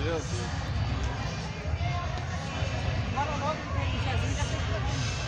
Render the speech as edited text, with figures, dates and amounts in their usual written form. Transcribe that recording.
Agora o logo do Jesus já fez pra mim.